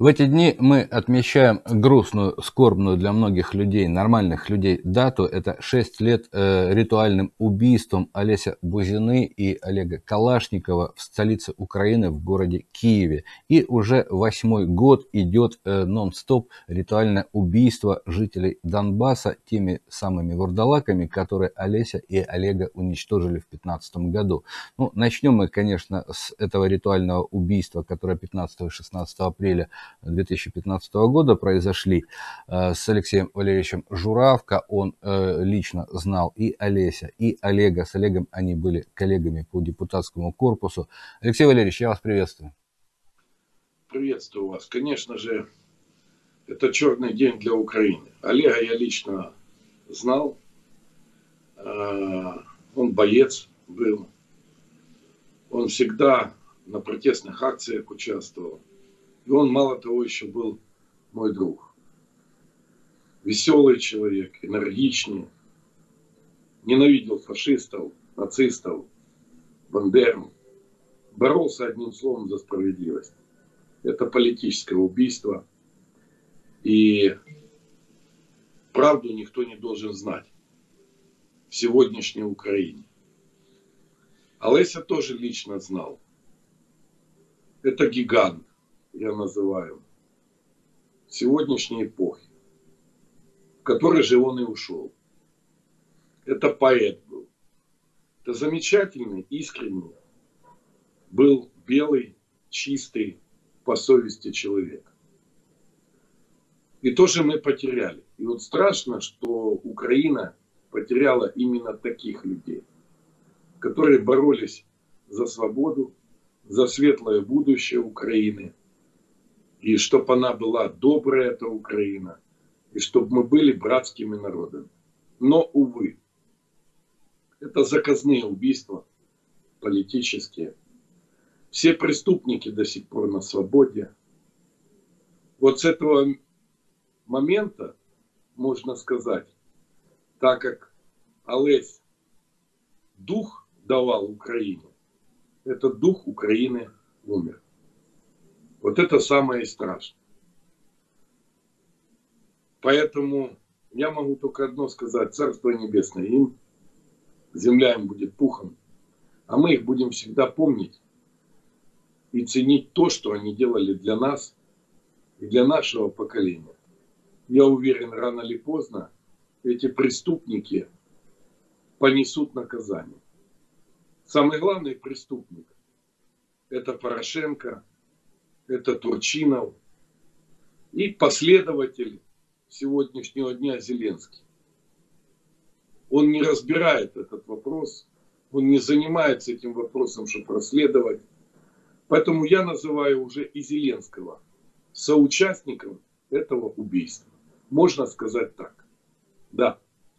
В эти дни мы отмечаем грустную, скорбную для многих людей, нормальных людей дату. Это 6 лет ритуальным убийством Олеся Бузины и Олега Калашникова в столице Украины, в городе Киеве. И уже 8-й год идет нон-стоп ритуальное убийство жителей Донбасса теми самыми вурдалаками, которые Олеся и Олега уничтожили в 2015 году. Ну, начнем мы, конечно, с этого ритуального убийства, которое 15 и 16 апреля 2015 года произошли с Алексеем Валерьевичем Журавко. Он лично знал и Олеся, и Олега. С Олегом они были коллегами по депутатскому корпусу. Алексей Валерьевич, я вас приветствую. Приветствую вас. Конечно же, это черный день для Украины. Олега я лично знал. Он боец был. Он всегда на протестных акциях участвовал. И он, мало того, еще был мой друг. Веселый человек, энергичный. Ненавидел фашистов, нацистов, Бандеру. Боролся одним словом за справедливость. Это политическое убийство. И правду никто не должен знать в сегодняшней Украине. Олеся тоже лично знал. Это гигант, я называю, сегодняшней эпохи, в которой же он и ушел. Это поэт был. Это замечательный, искренний, был белый, чистый, по совести человек. И тоже мы потеряли. И вот страшно, что Украина потеряла именно таких людей, которые боролись за свободу, за светлое будущее Украины. И чтобы она была добрая, эта Украина. И чтобы мы были братскими народами. Но, увы, это заказные убийства, политические. Все преступники до сих пор на свободе. Вот с этого момента, можно сказать, так как Олесь дух давал Украине, этот дух Украины умер. Вот это самое страшное. Поэтому я могу только одно сказать: Царство Небесное им, земля им будет пухом, а мы их будем всегда помнить и ценить то, что они делали для нас и для нашего поколения. Я уверен, рано или поздно эти преступники понесут наказание. Самый главный преступник — это Порошенко, это Турчинов и последователь сегодняшнего дня Зеленский. Он не разбирает этот вопрос, он не занимается этим вопросом, чтобы расследовать. Поэтому я называю уже и Зеленского соучастником этого убийства. Можно сказать так. Да.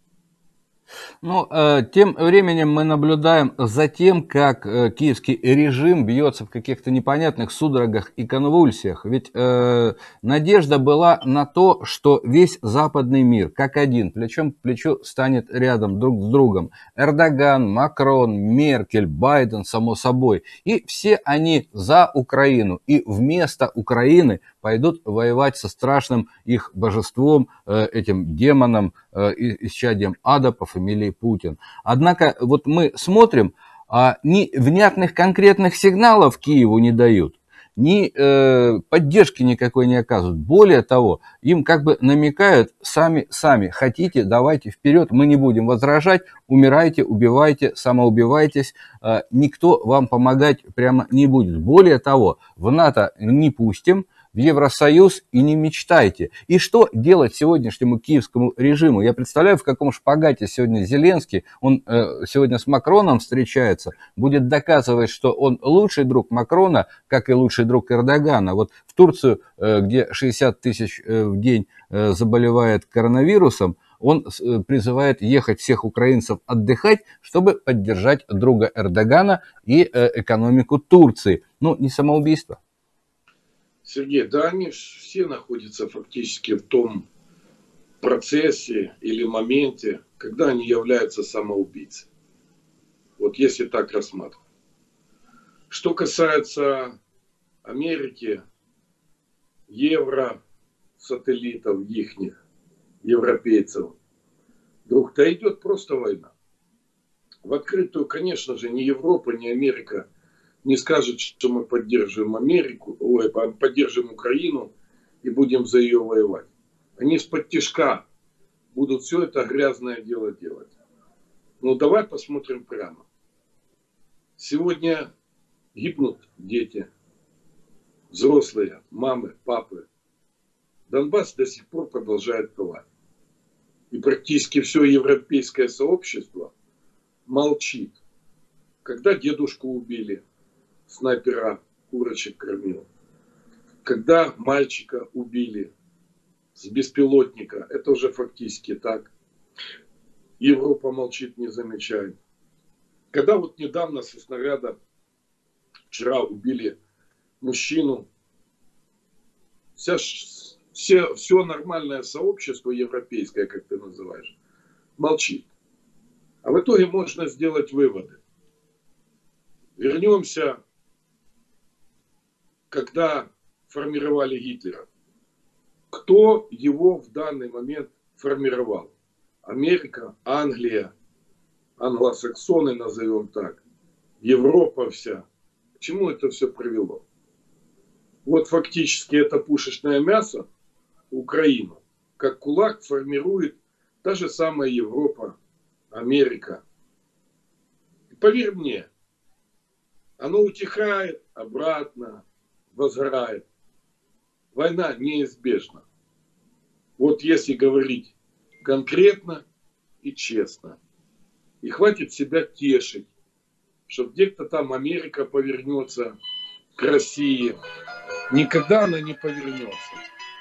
Ну, тем временем мы наблюдаем за тем, как киевский режим бьется в каких-то непонятных судорогах и конвульсиях. Ведь надежда была на то, что весь западный мир, как один, плечом к плечу станет рядом друг с другом. Эрдоган, Макрон, Меркель, Байден, само собой. И все они за Украину. И вместо Украины пойдут воевать со страшным их божеством, этим демоном, исчадием ада по фамилии Путин. Однако вот мы смотрим, ни внятных конкретных сигналов Киеву не дают, ни поддержки никакой не оказывают. Более того, им как бы намекают: сами хотите, давайте вперед, мы не будем возражать, умирайте, убивайте, самоубивайтесь, никто вам помогать прямо не будет. Более того, в НАТО не пустим, в Евросоюз и не мечтайте. И что делать сегодняшнему киевскому режиму? Я представляю, в каком шпагате сегодня Зеленский. Он сегодня с Макроном встречается, будет доказывать, что он лучший друг Макрона, как и лучший друг Эрдогана. Вот в Турцию, где 60 тысяч в день заболевает коронавирусом, он призывает ехать всех украинцев отдыхать, чтобы поддержать друга Эрдогана и экономику Турции. Ну, не самоубийство. Сергей, да они все находятся фактически в том процессе или моменте, когда они являются самоубийцами. Вот если так рассматривать. Что касается Америки, евросателлитов ихних, европейцев, вдруг, да идет просто война. В открытую, конечно же, ни Европа, ни Америка не скажет, что мы поддерживаем Америку, поддерживаем Украину и будем за ее воевать. Они из-под тишка будут все это грязное дело делать. Ну давай посмотрим прямо. Сегодня гибнут дети, взрослые, мамы, папы. Донбасс до сих пор продолжает пылать. И практически все европейское сообщество молчит. Когда дедушку убили, снайпера курочек кормил. Когда мальчика убили с беспилотника, это уже фактически так. Европа молчит, не замечает. Когда вот недавно со снаряда, вчера убили мужчину, все нормальное сообщество европейское, как ты называешь, молчит. А в итоге можно сделать выводы. Вернемся, когда формировали Гитлера. Кто его в данный момент формировал? Америка, Англия, англосаксоны, назовем так, Европа вся. К чему это все привело? Вот фактически это пушечное мясо Украину, как кулак, формирует та же самая Европа, Америка. И поверь мне, оно утихает, обратно возгорает. Война неизбежна. Вот если говорить конкретно и честно. И хватит себя тешить, что где-то там Америка повернется к России. Никогда она не повернется.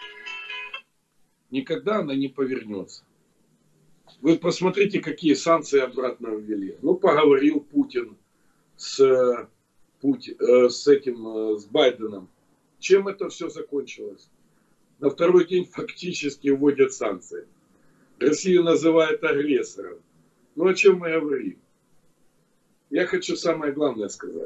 Никогда она не повернется. Вы посмотрите, какие санкции обратно ввели. Ну, поговорил Путин с Байденом. Чем это все закончилось? На второй день фактически вводят санкции. Россию называют агрессором. Ну, о чем мы говорим? Я хочу самое главное сказать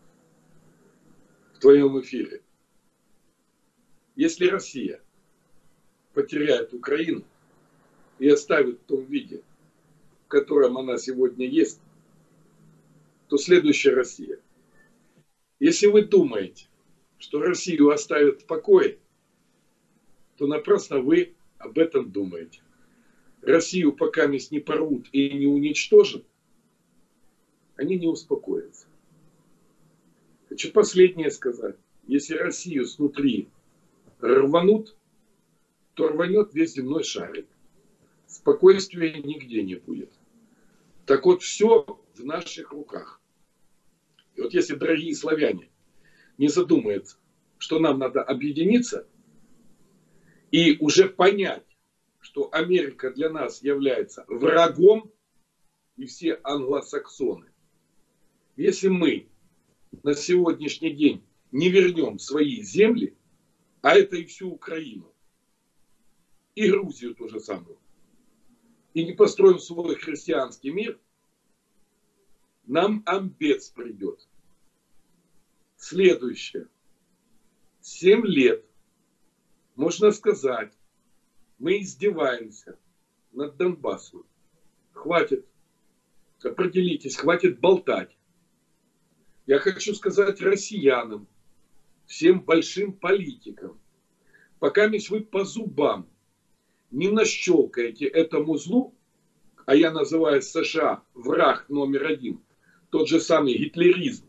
в твоем эфире. Если Россия потеряет Украину и оставит в том виде, в котором она сегодня есть, то следующая Россия. Если вы думаете, что Россию оставят в покое, то напрасно вы об этом думаете. Россию пока не порвут и не уничтожат, они не успокоятся. Хочу последнее сказать. Если Россию снутри рванут, то рванет весь земной шарик. Спокойствия нигде не будет. Так вот, все в наших руках. И вот если, дорогие славяне, не задумаются, что нам надо объединиться и уже понять, что Америка для нас является врагом, и все англосаксоны. Если мы на сегодняшний день не вернем свои земли, а это и всю Украину, и Грузию то же самое, и не построим свой христианский мир, нам амбец придет. Следующее. 7 лет, можно сказать, мы издеваемся над Донбассом. Хватит, определитесь, хватит болтать. Я хочу сказать россиянам, всем большим политикам, пока вы по зубам не нащелкаете этому злу, а я называю США враг номер 1, тот же самый гитлеризм,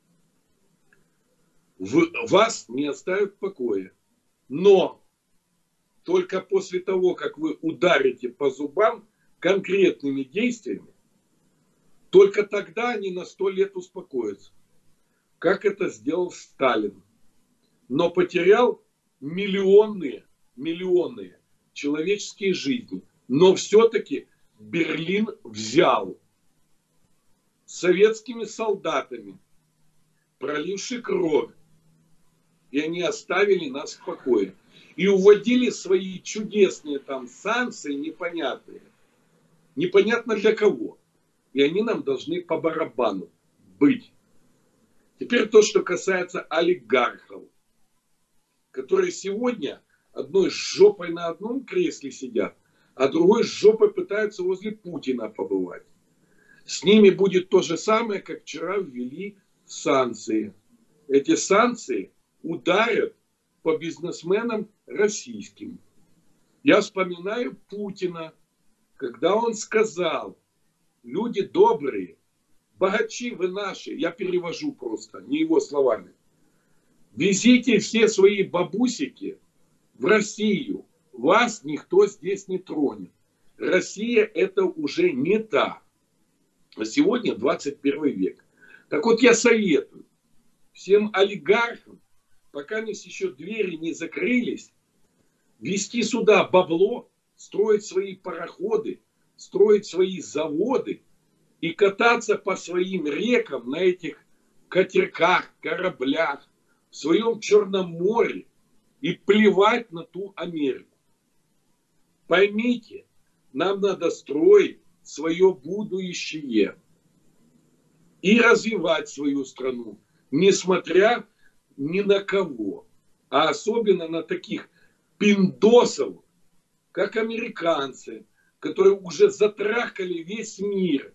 вас не оставят в покое. Но только после того, как вы ударите по зубам конкретными действиями, только тогда они на 100 лет успокоятся. Как это сделал Сталин. Но потерял миллионные человеческие жизни. Но все-таки Берлин взял советскими солдатами, проливши кровь. И они оставили нас в покое. И уводили свои чудесные там санкции непонятные. Непонятно для кого. И они нам должны по барабану быть. Теперь то, что касается олигархов. которые сегодня одной с жопой на одном кресле сидят, а другой с жопой пытаются возле Путина побывать. С ними будет то же самое, как вчера ввели санкции. Эти санкции ударят по бизнесменам российским. Я вспоминаю Путина, когда он сказал: люди добрые, богачи вы наши, я перевожу просто, не его словами, везите все свои бабусики в Россию, вас никто здесь не тронет. Россия это уже не та. А сегодня 21 век. Так вот я советую всем олигархам, пока еще двери не закрылись, везти сюда бабло, строить свои пароходы, строить свои заводы и кататься по своим рекам на этих катерках, кораблях, в своем Черном море и плевать на ту Америку. Поймите, нам надо строить свое будущее и развивать свою страну, несмотря ни на кого, а особенно на таких пиндосов, как американцы, которые уже затрахали весь мир.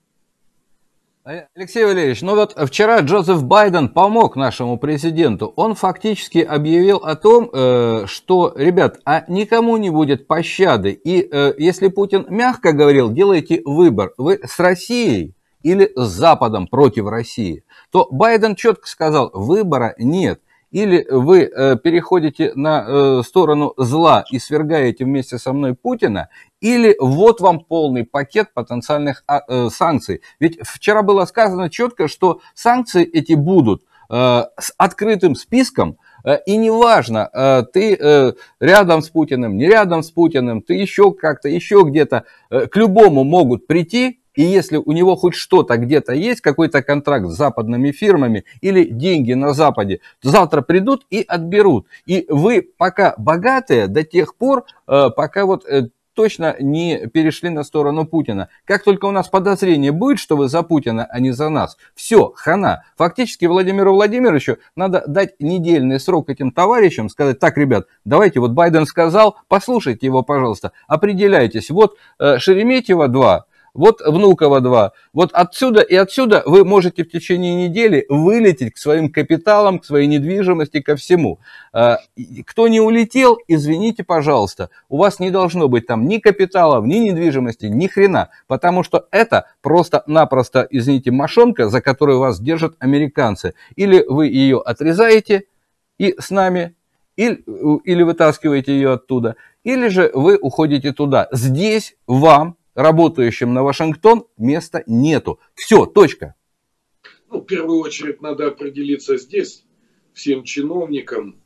Алексей Валерьевич, ну вот вчера Джозеф Байден помог нашему президенту. Он фактически объявил о том, что, ребят, никому не будет пощады. И если Путин мягко говорил, делайте выбор, вы с Россией или с Западом против России, то Байден четко сказал, выбора нет. Или вы переходите на сторону зла и свергаете вместе со мной Путина, или вот вам полный пакет потенциальных санкций. Ведь вчера было сказано четко, что санкции эти будут с открытым списком, и неважно, ты рядом с Путиным, не рядом с Путиным, ты еще как-то, еще где-то, к любому могут прийти. И если у него хоть что-то где-то есть, какой-то контракт с западными фирмами или деньги на Западе, то завтра придут и отберут. И вы пока богатые до тех пор, пока вот точно не перешли на сторону Путина. Как только у нас подозрение будет, что вы за Путина, а не за нас, все, хана. Фактически Владимиру Владимировичу надо дать недельный срок этим товарищам, сказать, так, ребят, давайте, вот Байден сказал, послушайте его, пожалуйста, определяйтесь. Вот Шереметьево 2. Вот Внуково 2. Вот отсюда и отсюда вы можете в течение недели вылететь к своим капиталам, к своей недвижимости, ко всему. Кто не улетел, извините, пожалуйста, у вас не должно быть там ни капиталов, ни недвижимости, ни хрена, потому что это просто-напросто, извините, мошонка, за которую вас держат американцы. Или вы ее отрезаете и с нами, или вытаскиваете ее оттуда, или же вы уходите туда. Здесь вам, работающим на Вашингтон, места нету. Все, точка. Ну, в первую очередь надо определиться здесь, всем чиновникам,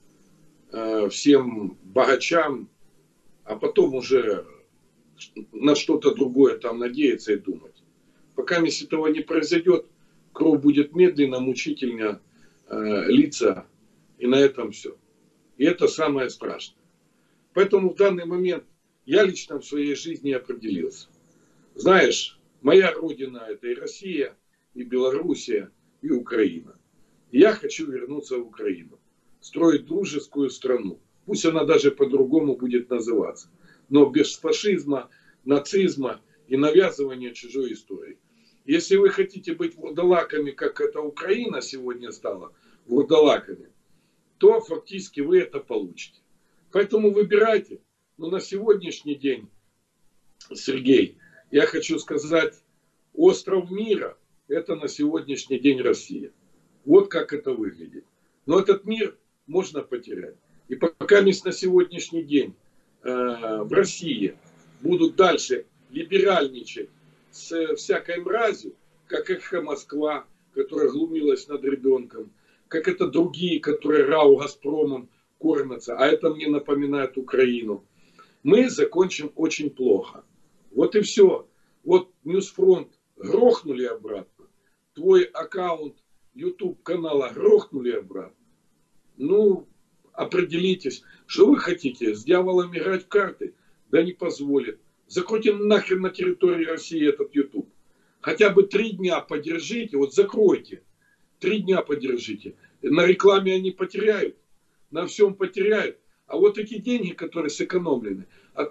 всем богачам, а потом уже на что-то другое там надеяться и думать. Пока этого не произойдет, кровь будет медленно, мучительно литься, и на этом все. И это самое страшное. Поэтому в данный момент я лично в своей жизни определился. Знаешь, моя родина это и Россия, и Белоруссия, и Украина. И я хочу вернуться в Украину, строить дружескую страну. Пусть она даже по-другому будет называться. Но без фашизма, нацизма и навязывания чужой истории. Если вы хотите быть вурдалаками, как эта Украина сегодня стала вурдалаками, то фактически вы это получите. Поэтому выбирайте. Но на сегодняшний день, Сергей, я хочу сказать, остров мира – это на сегодняшний день Россия. Вот как это выглядит. Но этот мир можно потерять. И пока на сегодняшний день в России будут дальше либеральничать с всякой мразью, как Эхо Москва, которая глумилась над ребенком, как это другие, которые РАО Газпромом кормятся, а это мне напоминает Украину, мы закончим очень плохо. Вот и все. Вот Ньюсфронт грохнули обратно. Твой аккаунт YouTube канала грохнули обратно. Ну, определитесь, что вы хотите. С дьяволом играть в карты? Да не позволит. Закройте нахрен на территории России этот YouTube. Хотя бы 3 дня подержите. Вот закройте. 3 дня подержите. На рекламе они потеряют. на всем потеряют. А вот эти деньги, которые сэкономлены,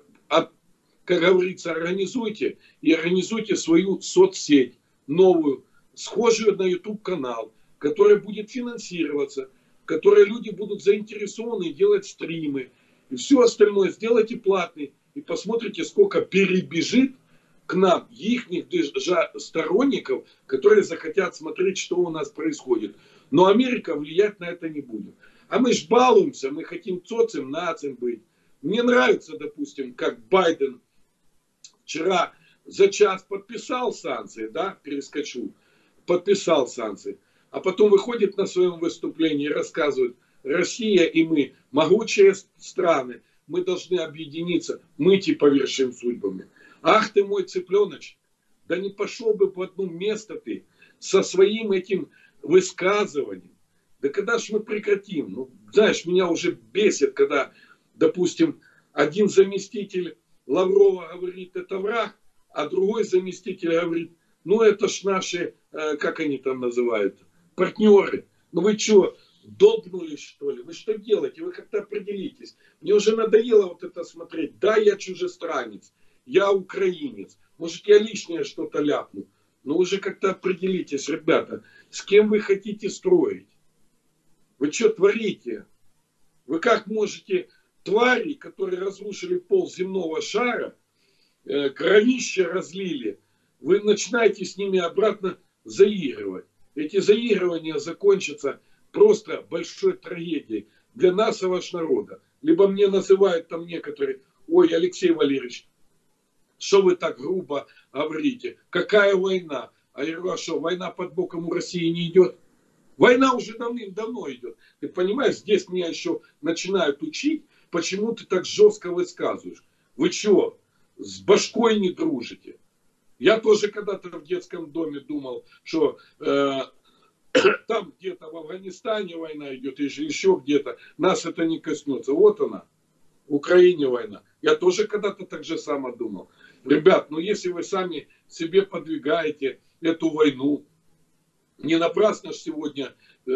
как говорится, организуйте и организуйте свою соцсеть новую, схожую на YouTube канал, которая будет финансироваться, в которой люди будут заинтересованы делать стримы и все остальное. Сделайте платный и посмотрите, сколько перебежит к нам их сторонников, которые захотят смотреть, что у нас происходит. Но Америка влиять на это не будет. А мы ж балуемся, мы хотим цоцем, нацем быть. Мне нравится, допустим, как Байден вчера за час подписал санкции, да, перескочу, подписал санкции, а потом выходит на своем выступлении и рассказывает: Россия и мы могучие страны, мы должны объединиться, мы типа вершим судьбами. Ах ты мой цыпленочек, да не пошел бы в одно место ты со своим этим высказыванием. Да когда ж мы прекратим? Ну, знаешь, меня уже бесит, когда, допустим, один заместитель Лаврова говорит, это враг, а другой заместитель говорит, ну это ж наши, как они там называют, партнеры. Ну вы что, долбнулись что ли? Вы что делаете? Вы как-то определитесь. Мне уже надоело вот это смотреть. Да, я чужестранец, я украинец. Может, я лишнее что-то ляпну. Но уже как-то определитесь, ребята, с кем вы хотите строить. Вы что творите? Вы как можете твари, которые разрушили пол земного шара, кровище разлили, вы начинаете с ними обратно заигрывать. Эти заигрывания закончатся просто большой трагедией для нас и вашего народа. Либо мне называют там некоторые: ой, Алексей Валерьевич, что вы так грубо говорите? Какая война? А я говорю, а что, война под боком у России не идет? Война уже давным-давно идет. Ты понимаешь, здесь меня еще начинают учить, почему ты так жестко высказываешь. Вы что, с башкой не дружите? Я тоже когда-то в детском доме думал, что там где-то в Афганистане война идет, или еще где-то, нас это не коснется. Вот она, в Украине война. Я тоже когда-то так же само думал. Ребят, ну если вы сами себе подвигаете эту войну, не напрасно же сегодня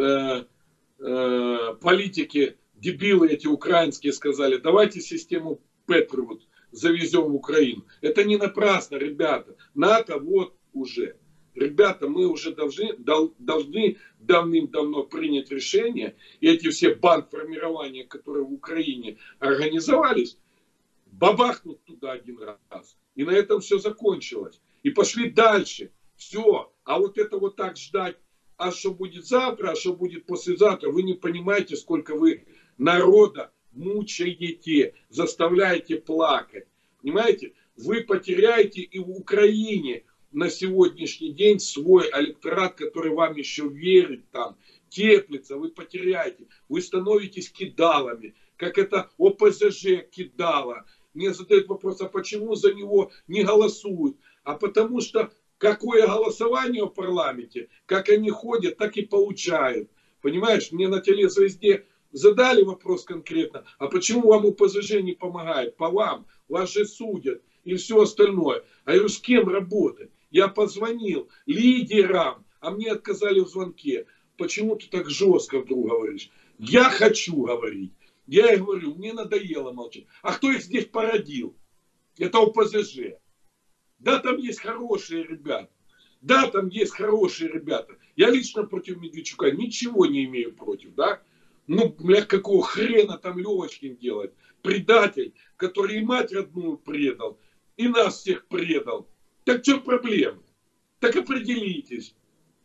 политики, дебилы эти украинские сказали, давайте систему Патриот завезем в Украину. Это не напрасно, ребята. НАТО вот уже. Ребята, мы уже должны давным-давно принять решение, и эти все бандформирования, которые в Украине организовались, бабахнут туда один раз. И на этом все закончилось. И пошли дальше. Все. А вот это вот так ждать, а что будет завтра, а что будет послезавтра, вы не понимаете, сколько вы народа мучаете, заставляете плакать. Понимаете? Вы потеряете и в Украине на сегодняшний день свой электорат, который вам еще верит там, теплится, вы потеряете. Вы становитесь кидалами, как это ОПЗЖ кидало. Мне задают вопрос, а почему за него не голосуют? А потому что какое голосование в парламенте, как они ходят, так и получают. Понимаешь, мне на телезвезде задали вопрос конкретно, а почему вам ОПЗЖ не помогает? По вам, вас же судят и все остальное. А я говорю, с кем работать? Я позвонил лидерам, а мне отказали в звонке. Почему ты так жестко вдруг говоришь? Я хочу говорить. Я и говорю, мне надоело молчать. А кто их здесь породил? Это ОПЗЖ. Да, там есть хорошие ребята. Да, там есть хорошие ребята. Я лично против Медведчука ничего не имею против, да? Ну, бля, какого хрена там Левочкин делает? Предатель, который и мать родную предал, и нас всех предал. Так в чем проблема? Так определитесь.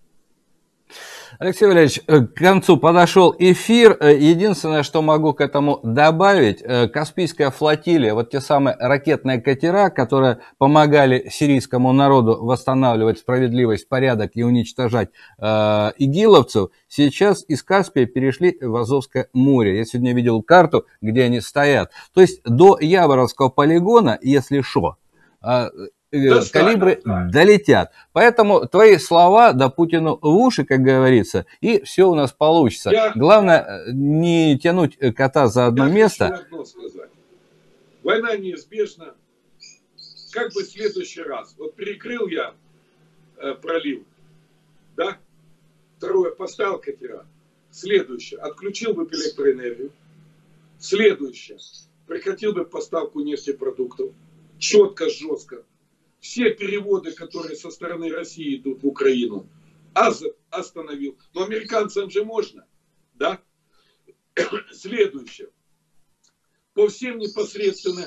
Алексей Валерьевич, к концу подошел эфир. Единственное, что могу к этому добавить, Каспийская флотилия, вот те самые ракетные катера, которые помогали сирийскому народу восстанавливать справедливость, порядок и уничтожать игиловцев, сейчас из Каспия перешли в Азовское море. Я сегодня видел карту, где они стоят. То есть до Яворовского полигона, если что, калибры долетят. Поэтому твои слова да Путину в уши, как говорится, и все у нас получится. Главное не тянуть кота за одно место. Я хочу одно сказать. Война неизбежна. Как бы в следующий раз. Вот перекрыл я пролив, да? Второе, поставил катера. Следующее. Отключил бы электроэнергию. Следующее. Прекратил бы поставку нефтепродуктов. Четко, жестко. Все переводы, которые со стороны России идут в Украину, остановил. Но американцам же можно. Да? Следующее. По всем непосредственно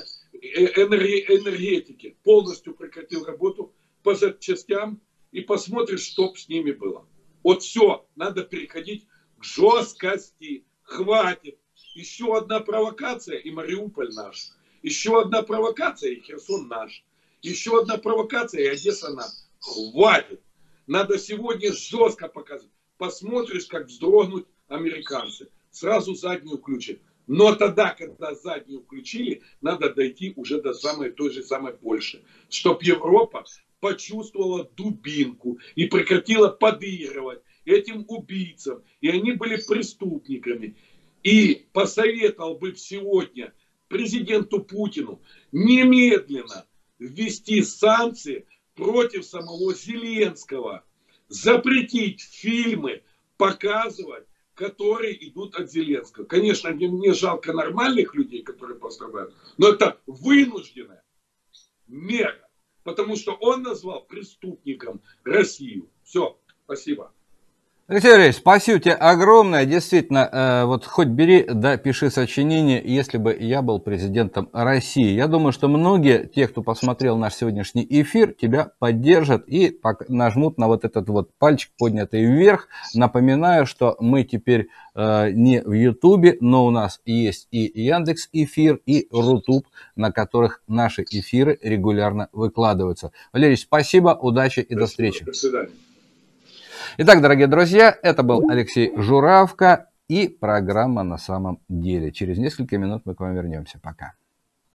энергетике полностью прекратил работу по запчастям и посмотришь, что с ними было. Вот все, надо переходить к жесткости. Хватит. Еще одна провокация, и Мариуполь наш. Еще одна провокация, и Херсон наш. Еще одна провокация, и Одесса наш. Хватит. Надо сегодня жестко показывать. Посмотришь, как вздрогнут американцы. Сразу заднюю включат. Но тогда, когда заднюю включили, надо дойти уже до той же самой Польши. Чтобы Европа почувствовала дубинку и прекратила подыгрывать этим убийцам. И они были преступниками. И посоветовал бы сегодня президенту Путину немедленно ввести санкции против самого Зеленского. Запретить фильмы показывать, которые идут от Зеленского. Конечно, мне жалко нормальных людей, которые пострадают, но это вынужденная мера. Потому что он назвал преступником Россию. Все, спасибо. Алексей Валерьевич, спасибо тебе огромное. Действительно, вот хоть бери, да, пиши сочинение, если бы я был президентом России. Я думаю, что многие, те, кто посмотрел наш сегодняшний эфир, тебя поддержат и нажмут на вот этот вот пальчик, поднятый вверх. Напоминаю, что мы теперь не в Ютубе, но у нас есть и Яндекс.Эфир, и Рутуб, на которых наши эфиры регулярно выкладываются. Валерий, спасибо, удачи и до встречи. До свидания. Итак, дорогие друзья, это был Алексей Журавка и программа «На самом деле». Через несколько минут мы к вам вернемся. Пока.